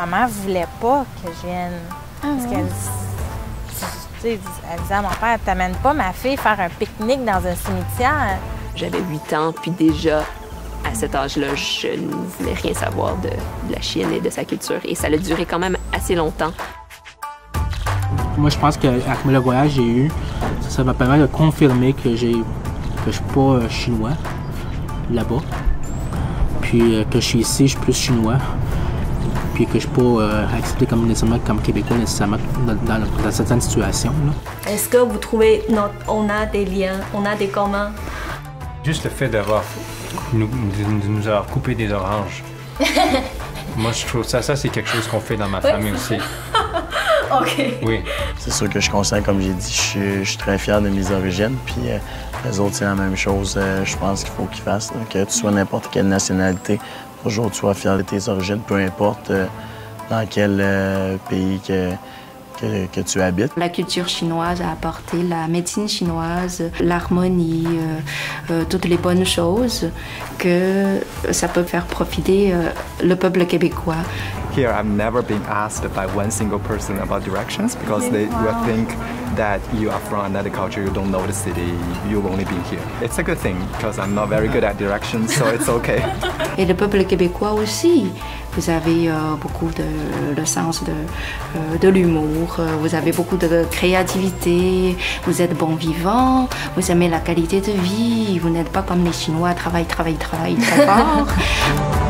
maman voulait pas que je vienne. Parce qu'elle elle disait à mon père, t'amènes pas ma fille faire un pique-nique dans un cimetière. J'avais 8 ans, puis déjà, à cet âge-là, je ne voulais rien savoir de la Chine et de sa culture. Et ça a duré quand même assez longtemps. Moi, je pense qu'avec le voyage que j'ai eu, ça m'a permis de confirmer que je suis pas chinois là-bas. Puis que je suis ici, je suis plus chinois. Puis que je ne suis pas accepté nécessairement comme québécois nécessairement dans certaines situations. Est-ce que vous trouvez on a des liens, on a des communs? Juste le fait d'avoir nous avoir coupé des oranges. Moi, je trouve ça c'est quelque chose qu'on fait dans ma famille aussi. OK. Oui. C'est sûr que je suis conscient, comme j'ai dit, je suis très fier de mes origines. Puis les autres, c'est la même chose, je pense qu'il faut qu'ils fassent. Là, que tu sois n'importe quelle nationalité, toujours tu sois fier de tes origines, peu importe dans quel pays que tu habites. La culture chinoise a apporté la médecine chinoise, l'harmonie, toutes les bonnes choses que ça peut faire profiter le peuple québécois. Here, I've never been asked by one single person about directions because they will think that you are from another culture, you don't know the city, you've only been here. It's a good thing because I'm not very good at directions, so it's okay. Et le peuple québécois aussi. Vous avez beaucoup de sens de l'humour, vous avez beaucoup de créativité, vous êtes bon vivant, vous aimez la qualité de vie, vous n'êtes pas comme les Chinois, travaillent très fort.